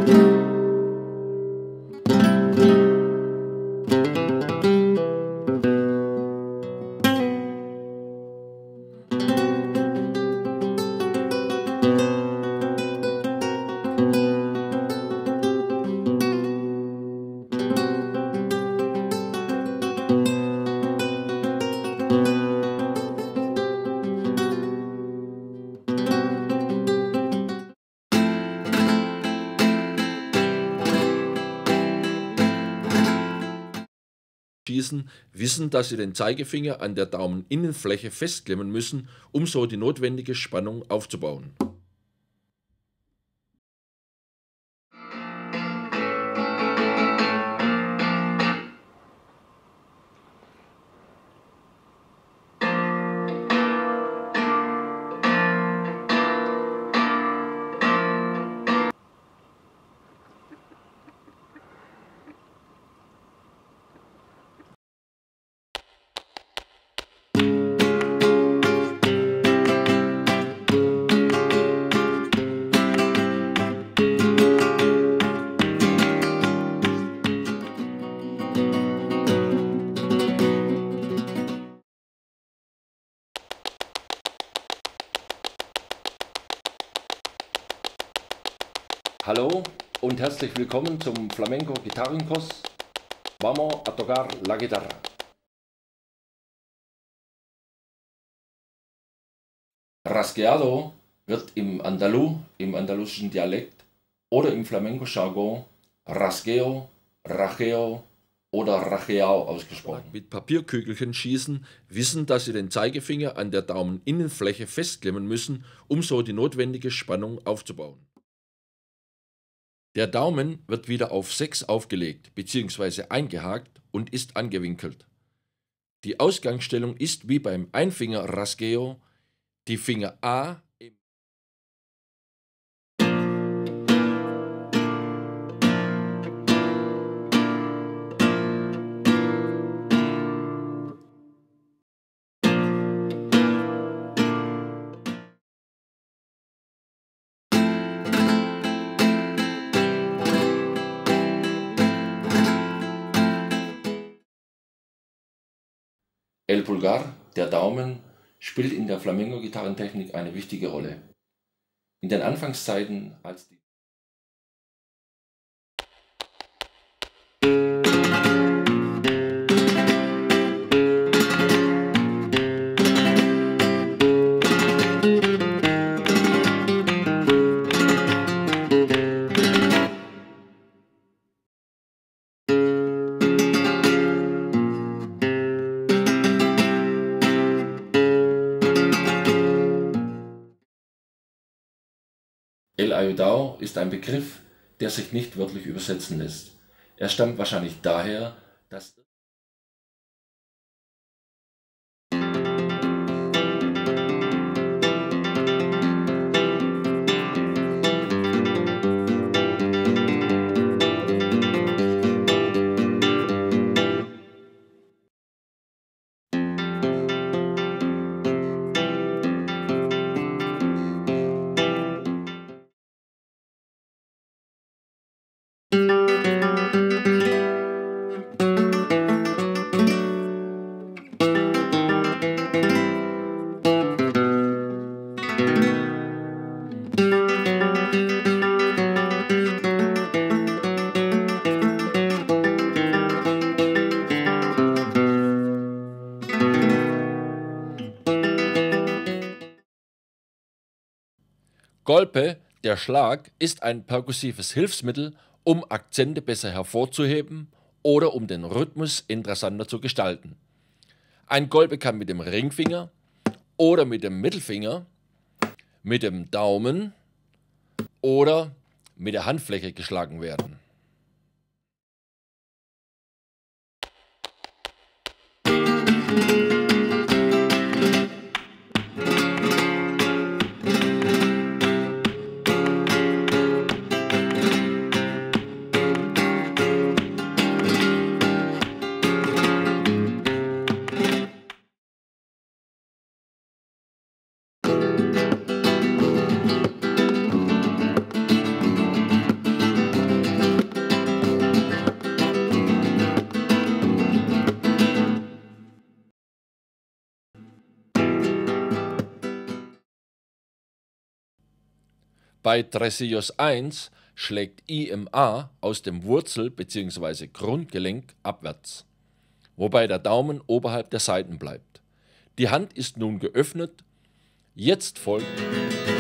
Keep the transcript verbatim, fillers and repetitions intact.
Schießen, wissen, dass sie den Zeigefinger an der Daumeninnenfläche festklemmen müssen, um so die notwendige Spannung aufzubauen. Hallo und herzlich willkommen zum Flamenco-Gitarrenkurs. Vamos a tocar la guitarra. Rasgueado wird im Andalou, im andalusischen Dialekt oder im Flamenco-Jargon Rasgueo, Rajeo oder Rajeao ausgesprochen. Mit Papierkügelchen schießen, wissen, dass sie den Zeigefinger an der Daumeninnenfläche festklemmen müssen, um so die notwendige Spannung aufzubauen. Der Daumen wird wieder auf sechs aufgelegt bzw. eingehakt und ist angewinkelt. Die Ausgangsstellung ist wie beim Einfinger-Rasgueo, die Finger A im El Pulgar, der Daumen, spielt in der Flamenco-Gitarrentechnik eine wichtige Rolle. In den Anfangszeiten, als die El Ayudao ist ein Begriff, der sich nicht wörtlich übersetzen lässt. Er stammt wahrscheinlich daher, dass Golpe, der Schlag, ist ein perkussives Hilfsmittel, um Akzente besser hervorzuheben oder um den Rhythmus interessanter zu gestalten. Ein Golpe kann mit dem Ringfinger oder mit dem Mittelfinger, mit dem Daumen oder mit der Handfläche geschlagen werden. Bei Tresillos eins schlägt I M A aus dem Wurzel- bzw. Grundgelenk abwärts, wobei der Daumen oberhalb der Seiten bleibt. Die Hand ist nun geöffnet. Jetzt folgt